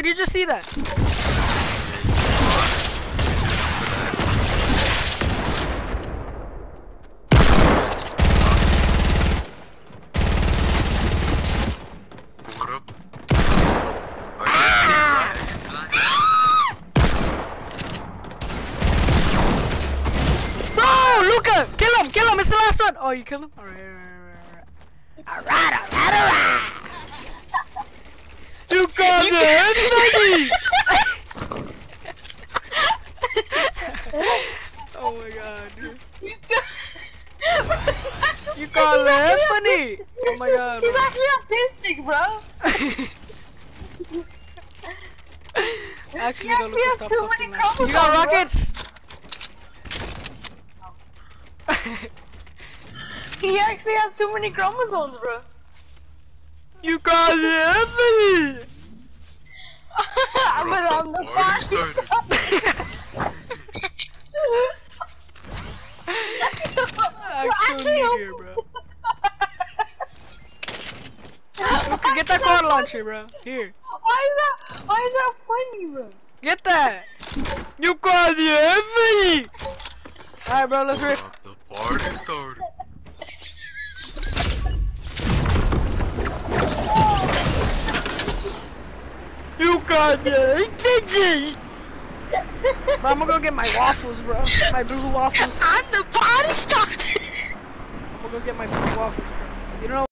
Did you just see that? Bro, Luca, kill him, it's the last one. Oh, you killed him? Alright. You got it, oh my god, dude. You got it, funny. Oh my god. He's actually autistic, bro. Actually, He don't look has too many chromosomes, You got bro. rockets? He actually has too many chromosomes, bro. You got it, But I'm the party. Actually here, bro. Luca, get that car launcher, bro. Here. Why is that funny, bro? Get that. You got it, alright, bro, let's rip. The party started. You got it, Bro, I'm gonna go get my waffles, bro. My blue waffles. I'm the party starter. I'm gonna go get my blue waffles, bro. You don't know